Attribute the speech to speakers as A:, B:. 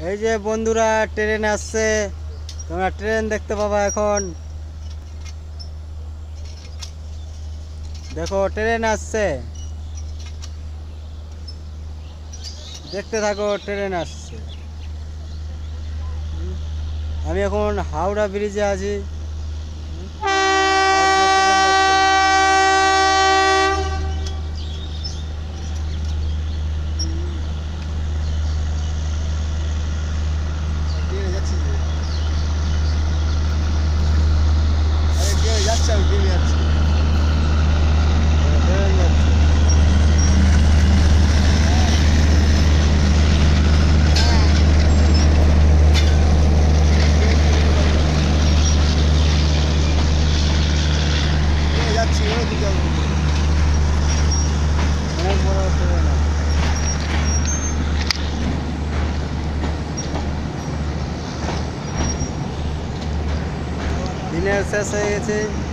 A: এই যে বন্ধুরা, ট্রেন আসছে। তোমরা ট্রেন দেখতে পাবা এখন। দেখো, ট্রেন আসছে, দেখতে থাকো, ট্রেন আসছে। আমি এখন হাওড়া ব্রিজে আছি। ট্রেন যাচ্ছে। অনেক বড় ট্রেন আছে। দিনের শেষ হয়ে গেছে।